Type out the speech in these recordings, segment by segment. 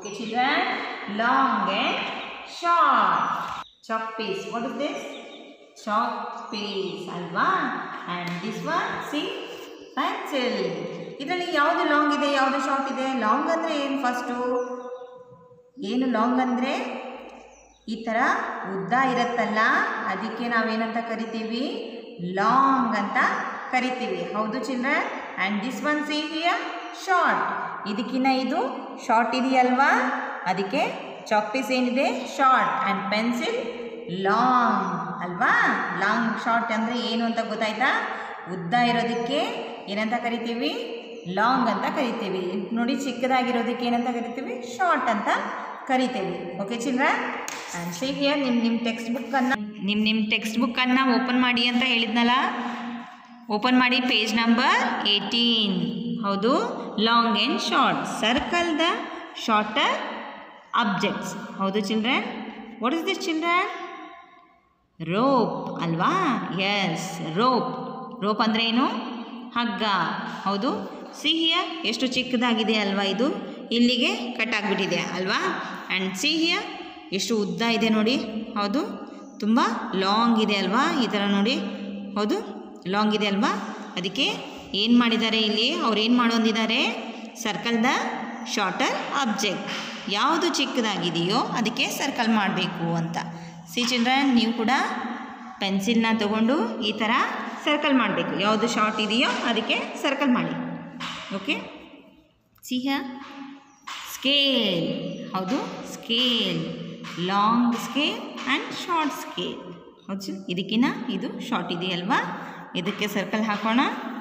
Okay children, long and short. Chalk piece. What is this? Chalk piece alva. And this one, see, pencil. ಇದರಲ್ಲಿ ಯಾವುದು long ಇದೆ ಯಾವುದು short ಇದೆ? Long ಅಂದರೆ ಏನು? ಫಸ್ಟು ಏನು ಲಾಂಗ್ ಅಂದರೆ ಈ ಥರ ಉದ್ದ ಇರುತ್ತಲ್ಲ, ಅದಕ್ಕೆ ನಾವೇನಂತ ಕರಿತೀವಿ? ಲಾಂಗ್ ಅಂತ ಕರಿತೀವಿ. ಹೌದು children? And this one see here short. ಇದಕ್ಕಿಂತ ಇದು ಶಾರ್ಟ್ ಇದೆಯಲ್ವಾ, ಅದಕ್ಕೆ ಚಾಕ್ ಪೀಸ್ ಏನಿದೆ ಶಾರ್ಟ್ ಆ್ಯಂಡ್ ಪೆನ್ಸಿಲ್ ಲಾಂಗ್ ಅಲ್ವಾ. ಲಾಂಗ್ ಶಾರ್ಟ್ ಅಂದರೆ ಏನು ಅಂತ ಗೊತ್ತಾಯ್ತಾ? ಉದ್ದ ಇರೋದಕ್ಕೆ ಏನಂತ ಕರಿತೀವಿ? ಲಾಂಗ್ ಅಂತ ಕರಿತೀವಿ. ನೋಡಿ, ಚಿಕ್ಕದಾಗಿರೋದಕ್ಕೆ ಏನಂತ ಕರಿತೀವಿ? ಶಾರ್ಟ್ ಅಂತ ಕರಿತೀವಿ. Okay children? And see here ನಿಮ್ಮ ಟೆಕ್ಸ್ಟ್ ಬುಕ್ಕನ್ನು ಓಪನ್ ಮಾಡಿ ಅಂತ ಹೇಳಿದ್ನಲ್ಲ, ಓಪನ್ ಮಾಡಿ ಪೇಜ್ ನಂಬರ್ 18. ಹೌದು, long and short. Circle the shorter objects. ಹೌದು children? What is this children? Rope ಅಲ್ವಾ? Yes, rope. ರೋಪ್ ಅಂದರೆ ಏನು? ಹಗ್ಗ. ಹೌದು, ಸಿ ಹಿಯರ್ ಎಷ್ಟು ಚಿಕ್ಕದಾಗಿದೆ ಅಲ್ವಾ, ಇದು ಇಲ್ಲಿಗೆ ಕಟ್ ಆಗಿಬಿಟ್ಟಿದೆ ಅಲ್ವಾ. ಆ್ಯಂಡ್ ಸಿ ಹಿಯರ್ ಎಷ್ಟು ಉದ್ದ ಇದೆ ನೋಡಿ. ಹೌದು, ತುಂಬ ಲಾಂಗ್ ಇದೆ ಅಲ್ವಾ, ಈ ಥರ ನೋಡಿ. ಹೌದು, ಲಾಂಗ್ ಇದೆ ಅಲ್ವಾ. ಅದಕ್ಕೆ ಏನು ಮಾಡಿದ್ದಾರೆ ಇಲ್ಲಿ? ಅವ್ರು ಏನು ಮಾಡೋದಿದ್ದಾರೆ? Circle the shorter object. ಯಾವುದು ಚಿಕ್ಕದಾಗಿದೆಯೋ ಅದಕ್ಕೆ ಸರ್ಕಲ್ ಮಾಡಬೇಕು ಅಂತ. ಸಿ ಚಿಲ್ಡ್ರನ್, ನೀವು ಕೂಡ ಪೆನ್ಸಿಲ್ನ ತಗೊಂಡು ಈ ಥರ ಸರ್ಕಲ್ ಮಾಡಬೇಕು. ಯಾವುದು ಶಾರ್ಟ್ ಇದೆಯೋ ಅದಕ್ಕೆ ಸರ್ಕಲ್ ಮಾಡಿ. Okay, see here scale. ಹೌದು, scale. Long scale and short scale. ಹೌದು, ಇದಕ್ಕಿಂತ ಇದು ಶಾರ್ಟ್ ಇದೆಯಲ್ವಾ, ಇದಕ್ಕೆ ಸರ್ಕಲ್ ಹಾಕೋಣ.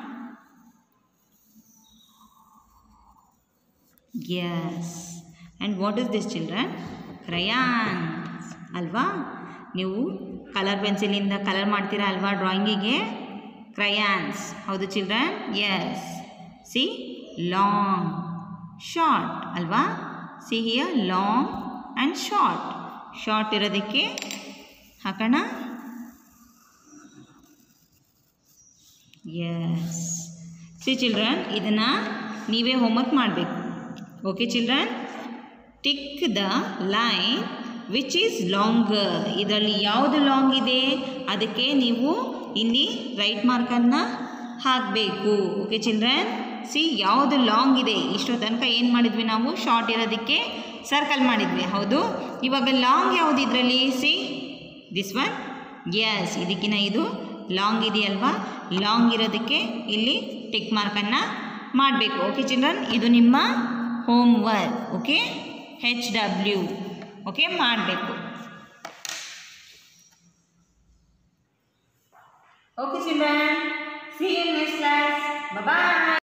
Yes. And what is this children? Crayons ಅಲ್ವಾ. ನೀವು ಕಲರ್ ಪೆನ್ಸಿಲಿಂದ ಕಲರ್ ಮಾಡ್ತೀರಾ ಅಲ್ವಾ ಡ್ರಾಯಿಂಗಿಗೆ? ಕ್ರಯಾನ್ಸ್. ಹೌದು children? Yes. See, long short ಅಲ್ವಾ. See here long and short. Short ಇರೋದಕ್ಕೆ ಹಾಕೋಣ. ಎಸ್. ಸಿ ಚಿಲ್ಡ್ರನ್, ಇದನ್ನು ನೀವೇ ಹೋಮ್ವರ್ಕ್ ಮಾಡಬೇಕು. Okay children? Tick the line which is longer. ಇದರಲ್ಲಿ ಯಾವುದು ಲಾಂಗ್ ಇದೆ ಅದಕ್ಕೆ ನೀವು ಇಲ್ಲಿ ರೈಟ್ ಮಾರ್ಕನ್ನು ಹಾಕಬೇಕು. Okay children? ಸಿ, ಯಾವುದು ಲಾಂಗ್ ಇದೆ. ಇಷ್ಟೋ ತನಕ ಏನು ಮಾಡಿದ್ವಿ ನಾವು? ಶಾರ್ಟ್ ಇರೋದಕ್ಕೆ ಸರ್ಕಲ್ ಮಾಡಿದ್ವಿ. ಹೌದು, ಇವಾಗ ಲಾಂಗ್ ಯಾವುದು ಇದರಲ್ಲಿ? C, this one. ಎಸ್, ಇದಕ್ಕಿಂತ ಇದು ಲಾಂಗ್ ಇದೆಯಲ್ವಾ. ಲಾಂಗ್ ಇರೋದಕ್ಕೆ ಇಲ್ಲಿ ಟಿಕ್ ಮಾರ್ಕನ್ನು ಮಾಡಬೇಕು. Okay children? ಇದು ನಿಮ್ಮ home work. Okay, HW. Okay, ಮಾಡಬೇಕು. Okay children, see you next class. Bye.